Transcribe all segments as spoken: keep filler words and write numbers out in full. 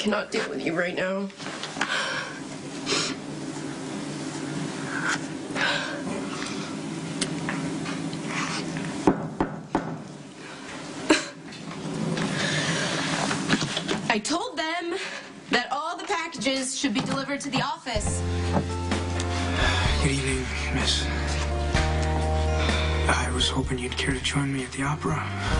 cannot deal with you right now. I told them that all the packages should be delivered to the office. Good evening, miss. I was hoping you'd care to join me at the opera.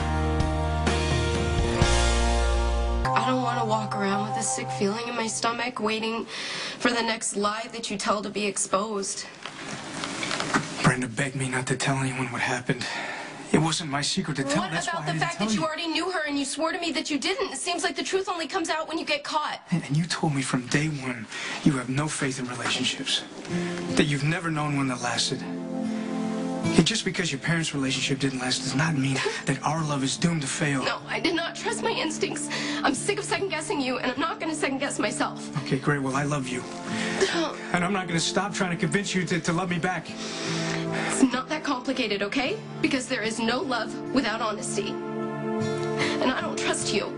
I don't want to walk around with a sick feeling in my stomach waiting for the next lie that you tell to be exposed. Brenda begged me not to tell anyone what happened. It wasn't my secret to tell. What That's about why I the didn't fact tell that you you. already knew her and you swore to me that you didn't? It seems like the truth only comes out when you get caught. And, and you told me from day one you have no faith in relationships. That you've never known one that lasted. And just because your parents' relationship didn't last does not mean that our love is doomed to fail. No, I did not trust my instincts. I'm sick of second-guessing you, and I'm not going to second-guess myself. Okay, great. Well, I love you. And I'm not going to stop trying to convince you to, to love me back. It's not that complicated, okay? Because there is no love without honesty. And I don't trust you.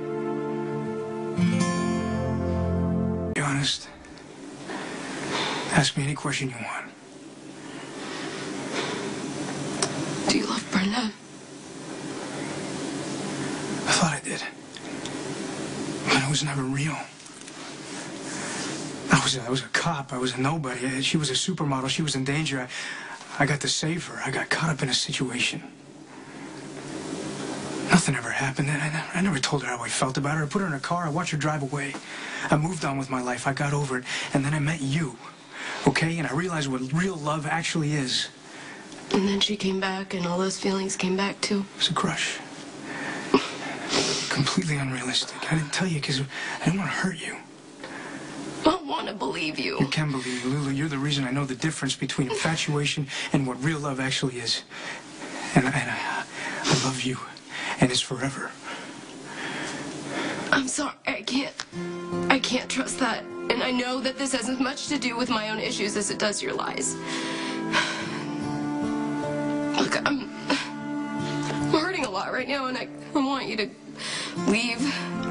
Be honest. Ask me any question you want. Do you love Brenda? I thought I did. But it was never real. I was, a, I was a cop. I was a nobody. She was a supermodel. She was in danger. I, I got to save her. I got caught up in a situation. Nothing ever happened. I, I, I never told her how I felt about her. I put her in a car. I watched her drive away. I moved on with my life. I got over it. And then I met you. Okay? And I realized what real love actually is. And then she came back, and all those feelings came back, too. It was a crush. Completely unrealistic. I didn't tell you because I didn't want to hurt you. I want to believe you. You can believe me, Lulu. You're the reason I know the difference between infatuation and what real love actually is. And, I, and I, I love you, and it's forever. I'm sorry. I can't. I can't trust that. And I know that this has as much to do with my own issues as it does your lies. Look, I'm, I'm hurting a lot right now, and I, I want you to leave.